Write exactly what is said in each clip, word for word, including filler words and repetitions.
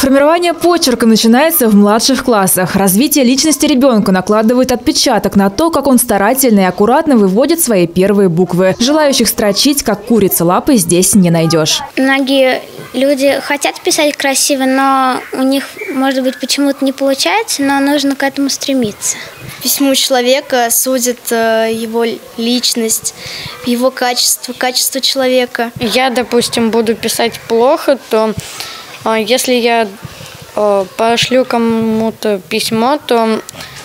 Формирование почерка начинается в младших классах. Развитие личности ребенка накладывает отпечаток на то, как он старательно и аккуратно выводит свои первые буквы. Желающих строчить, как курица лапой, здесь не найдешь. Многие люди хотят писать красиво, но у них, может быть, почему-то не получается, но нужно к этому стремиться. Письмо человека судит его личность, его качество, качество человека. Я, допустим, буду писать плохо, то если я пошлю кому-то письмо, то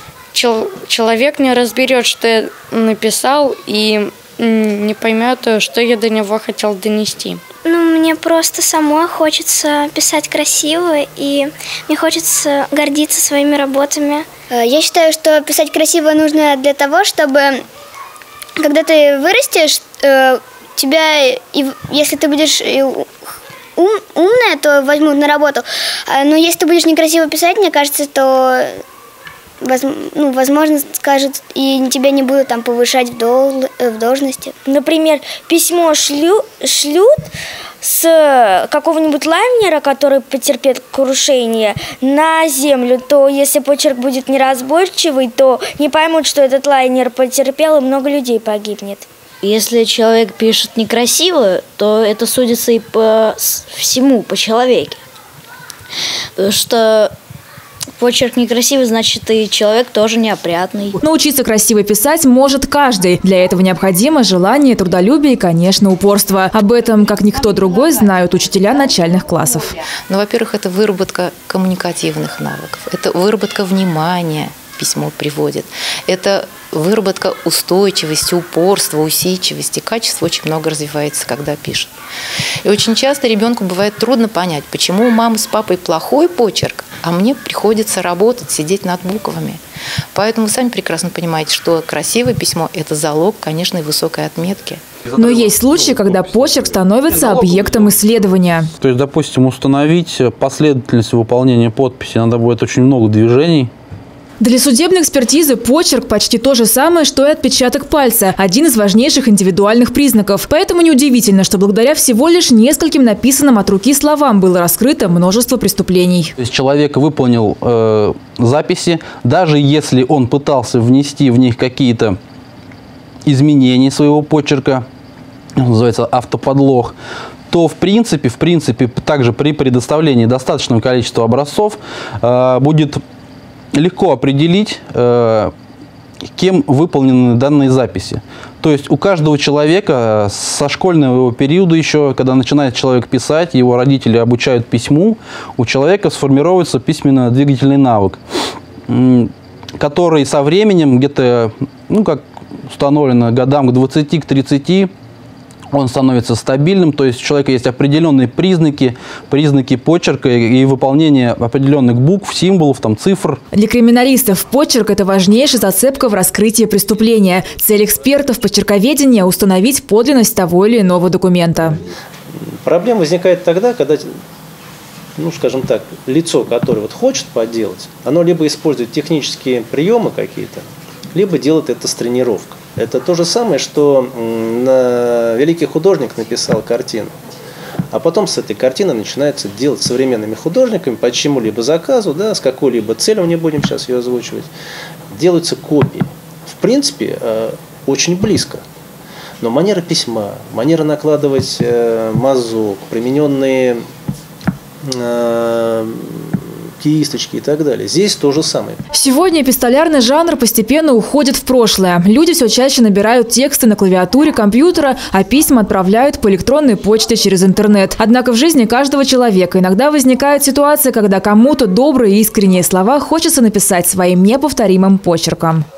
человек не разберет, что я написал, и не поймет, что я до него хотел донести. Ну, мне просто самой хочется писать красиво, и мне хочется гордиться своими работами. Я считаю, что писать красиво нужно для того, чтобы, когда ты вырастешь, тебя, если ты будешь ум, умная, то возьмут на работу. Но если ты будешь некрасиво писать, мне кажется, то, ну, возможно, скажут, и тебя не будут там повышать в, дол, в должности. Например, письмо шлю, шлют с какого-нибудь лайнера, который потерпит крушение, на землю, то если почерк будет неразборчивый, то не поймут, что этот лайнер потерпел, и много людей погибнет. Если человек пишет некрасиво, то это судится и по всему, по человеке. Потому что почерк некрасивый, значит, и человек тоже неопрятный. Научиться красиво писать может каждый. Для этого необходимо желание, трудолюбие и, конечно, упорство. Об этом, как никто другой, знают учителя начальных классов. Ну, во-первых, это выработка коммуникативных навыков, это выработка внимания. Письмо приводит. Это выработка устойчивости, упорства, усидчивости. Качество очень много развивается, когда пишет. И очень часто ребенку бывает трудно понять, почему у мамы с папой плохой почерк, а мне приходится работать, сидеть над буквами. Поэтому вы сами прекрасно понимаете, что красивое письмо – это залог, конечно, и высокой отметки. Но есть случаи, когда почерк становится объектом исследования. То есть, допустим, установить последовательность выполнения подписи, надо будет очень много движений. Для судебной экспертизы почерк почти то же самое, что и отпечаток пальца – один из важнейших индивидуальных признаков. Поэтому неудивительно, что благодаря всего лишь нескольким написанным от руки словам было раскрыто множество преступлений. То есть человек выполнил э, записи, даже если он пытался внести в них какие-то изменения своего почерка, называется автоподлог, то в принципе, в принципе, также при предоставлении достаточного количества образцов э, будет легко определить, э, кем выполнены данные записи. То есть у каждого человека со школьного периода еще, когда начинает человек писать, его родители обучают письму, у человека сформируется письменно-двигательный навык, который со временем, где-то, ну как установлено, годам к двадцати, к тридцати, он становится стабильным, то есть у человека есть определенные признаки, признаки почерка и выполнение определенных букв, символов, там, цифр. Для криминалистов почерк – это важнейшая зацепка в раскрытии преступления. Цель экспертов почерковедения – установить подлинность того или иного документа. Проблема возникает тогда, когда, ну, скажем так, лицо, которое вот хочет подделать, оно либо использует технические приемы какие-то, либо делает это с тренировкой. Это то же самое, что великий художник написал картину, а потом с этой картины начинается делать современными художниками по чему-либо заказу, да, с какой-либо целью, не будем сейчас ее озвучивать, делаются копии. В принципе, очень близко. Но манера письма, манера накладывать мазок, примененные кисточки и так далее. Здесь то же самое. Сегодня эпистолярный жанр постепенно уходит в прошлое. Люди все чаще набирают тексты на клавиатуре компьютера, а письма отправляют по электронной почте через интернет. Однако в жизни каждого человека иногда возникает ситуация, когда кому-то добрые и искренние слова хочется написать своим неповторимым почерком.